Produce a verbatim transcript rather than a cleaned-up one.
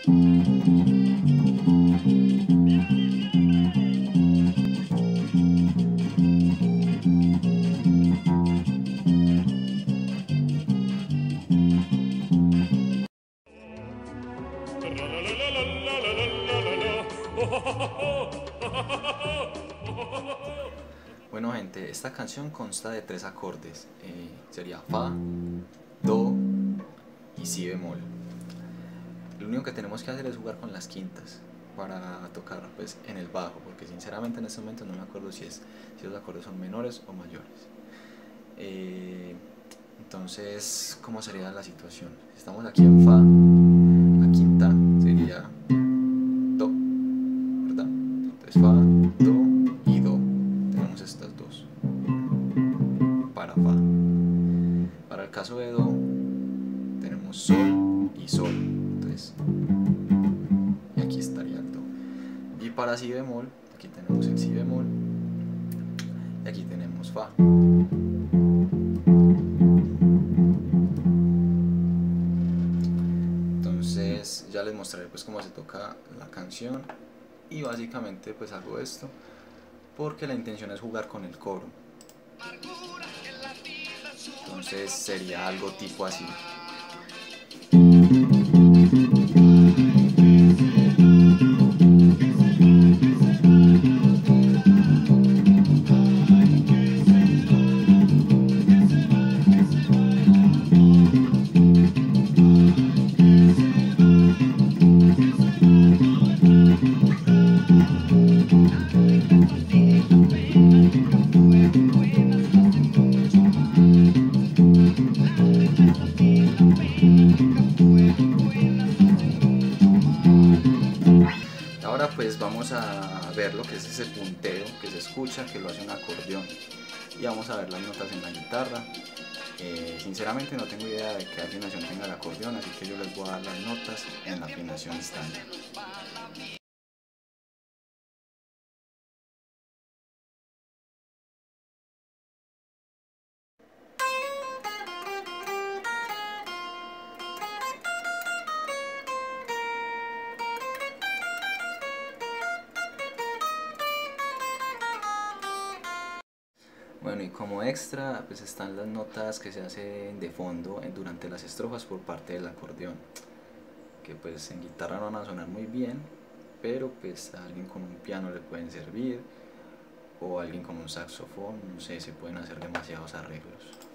Bueno gente, esta canción consta de tres acordes, eh, sería Fa, Do y Si bemol. Lo único que tenemos que hacer es jugar con las quintas para tocar pues, en el bajo, porque sinceramente en este momento no me acuerdo si, es, si los acordes son menores o mayores. Eh, entonces, ¿cómo sería la situación? Si estamos aquí en Fa, la quinta sería Do, ¿verdad? Entonces Fa, Do y Do. Tenemos estas dos para Fa. Para el caso de Do tenemos Sol y Sol. Entonces, y aquí estaría el Do. Y para Si bemol, aquí tenemos el Si bemol y aquí tenemos Fa. Entonces ya les mostraré pues cómo se toca la canción, y básicamente pues hago esto porque la intención es jugar con el coro. Entonces sería algo tipo así. Ahora pues vamos a ver lo que es ese punteo que se escucha, que lo hace un acordeón, y vamos a ver las notas en la guitarra. Eh, sinceramente no tengo idea de qué afinación tenga el acordeón, así que yo les voy a dar las notas en la afinación estándar. Bueno, y como extra pues están las notas que se hacen de fondo durante las estrofas por parte del acordeón, que pues en guitarra no van a sonar muy bien, pero pues a alguien con un piano le pueden servir, o a alguien con un saxofón, no sé, se pueden hacer demasiados arreglos.